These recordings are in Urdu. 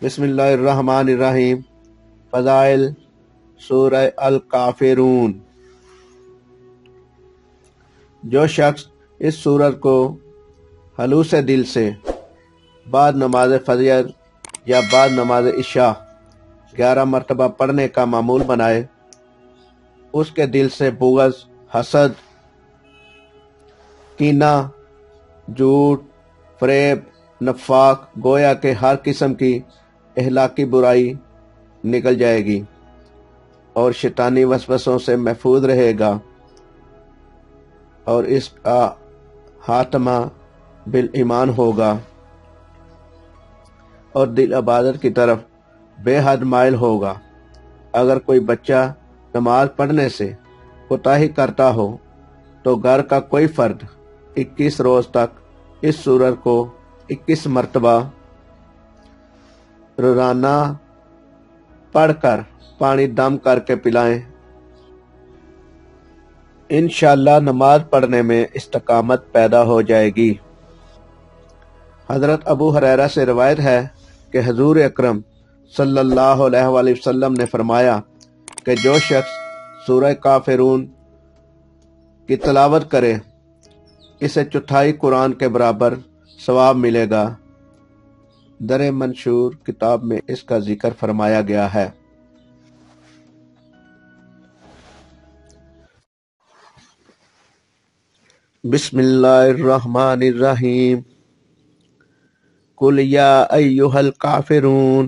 بسم اللہ الرحمن الرحیم۔ فضائل سورہ الکافرون۔ جو شخص اس سورت کو خلوص دل سے بعد نماز فجر یا بعد نماز عشاء 11 مرتبہ پڑھنے کا معمول بنائے، اس کے دل سے بغض، حسد، کینہ، جھوٹ، فریب، نفاق، گویا کہ ہر قسم کی اخلاقی برائی نکل جائے گی اور شیطانی وسوسوں سے محفوظ رہے گا، اور اس کا خاتمہ بالایمان ہوگا اور دل عبادت کی طرف بے حد مائل ہوگا۔ اگر کوئی بچہ نماز پڑھنے سے کوتاہی کرتا ہو تو گھر کا کوئی فرد 21 روز تک اس سورت کو 21 مرتبہ روزانہ پڑھ کر پانی دم کر کے پلائیں۔ انشاءاللہ نماز پڑھنے میں استقامت پیدا ہو جائے گی۔ حضرت ابو ہریرہ سے روایت ہے کہ حضور اکرم صلی اللہ علیہ وآلہ وسلم نے فرمایا کہ جو شخص سورہ کافرون کی تلاوت کرے اسے چوتھائی قرآن کے برابر ثواب ملے گا۔ در منشور کتاب میں اس کا ذکر فرمایا گیا ہے۔ بسم اللہ الرحمن الرحیم۔ قل یا ایہا الکافرون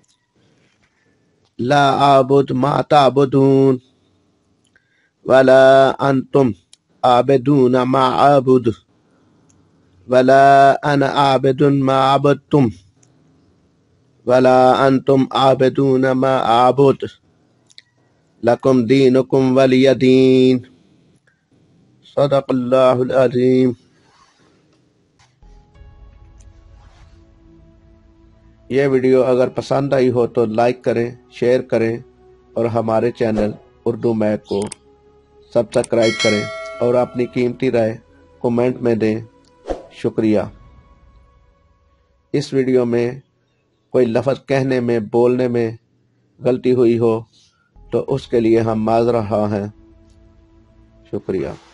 لا اعبد ما تعبدون ولا انتم عابدون ما اعبد ولا انا عابد ما عبدتم ولا انتم عابدون ما اعبد لکم دینکم ولی دین۔ صدق اللہ العظیم۔ یہ ویڈیو اگر پسند آئی ہو تو لائک کریں، شیئر کریں اور ہمارے چینل اردو میک کو سبسکرائب کریں اور اپنی قیمتی رائے کومنٹ میں دیں۔ شکریہ۔ اس ویڈیو میں کوئی لفظ کہنے میں، بولنے میں غلطی ہوئی ہو تو اس کے لیے ہم معذرت خواہ ہیں۔ شکریہ۔